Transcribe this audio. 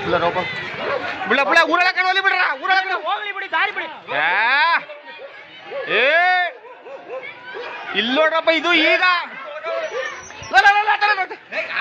ಬಿಡ ಬಿಡ ಊರೊಳಗೆ ಕಡೆ ಹೋಗ್ಲಿ ಬಿಡ್ರ ಊರೊಳಗೆ ಹೋಗ್ಲಿ ಬಿಡಿ ದಾರಿ ಬಿಡಿ ಏ ಇಲ್ಲಿ ನೋಡ್ರಪ್ಪ ಇದು ಈಗ